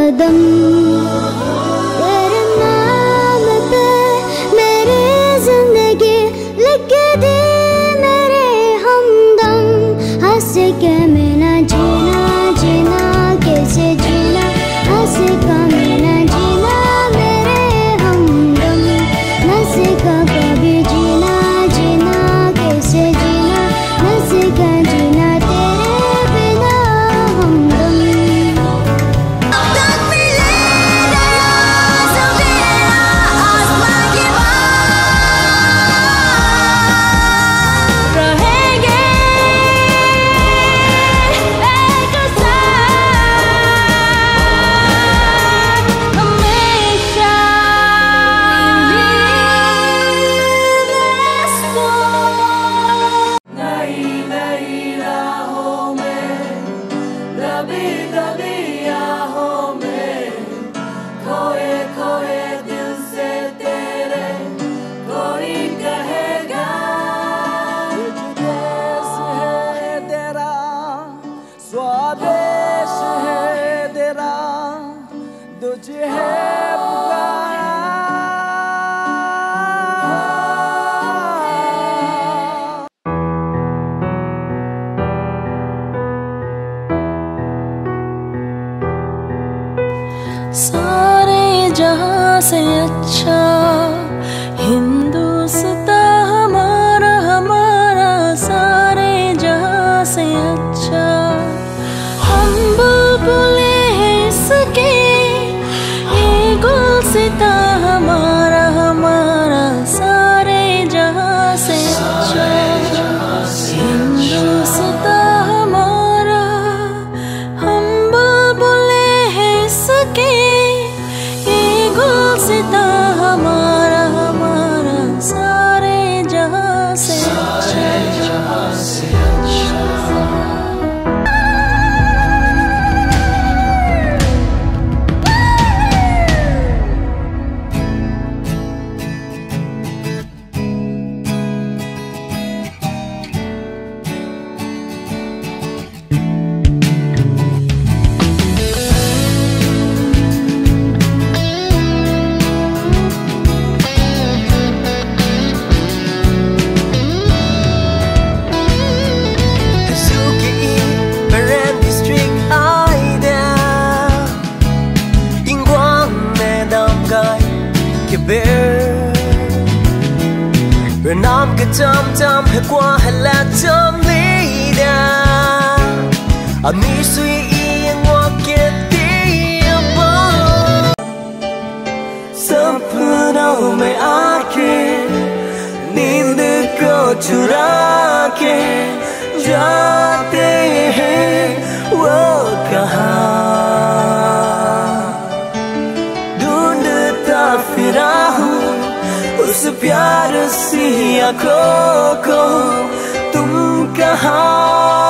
कदम। तेरे नाम पे मेरी जिंदगी लिख दी मेरे हमदम। हंस के मैं ना जीना जीना कैसे जीना, हंस का मैं ना जीना मेरे हमदम। हंस का कभी जीना जीना कैसे जीना, हंस का जीना तेरे बिना हमदम। स्वदेश है तेरा तुझे है पुकारा। सारे जहां से अच्छा हिंदुस्तां हमारा हमारा, सारे जहां से अच्छा। हम बुलबुले हैं इसके, ये गुलसिता हमारा हमारा, सारे जहां से अच्छा। हिंदुस्तां हमारा, हम बुलबुले हैं इसके, ये गुलसिता हमारा हमारा, सारे जहां से अच्छा। Rồi nam cái chăm hay qua hay là chăm lý đà mi suy yên hoa kia tiếng bóng sắp đâu mày ake नींद को चुरा के जाते हैं वो कहाँ ढूंढता फिरा हूँ उस प्यार सी आँखों को तुम कहाँ।